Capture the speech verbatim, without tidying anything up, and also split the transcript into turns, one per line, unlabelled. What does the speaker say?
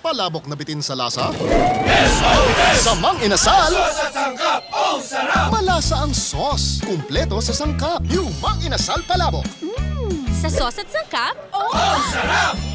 Palabok na bitin sa lasa?
S O S!
Samang inasal!
Sos at sangkap, oh sarap!
Malasa ang sauce, kumpleto sa sangkap. New Mang Inasal Palabok.
Sa sauce at sangkap,
Oh sarap!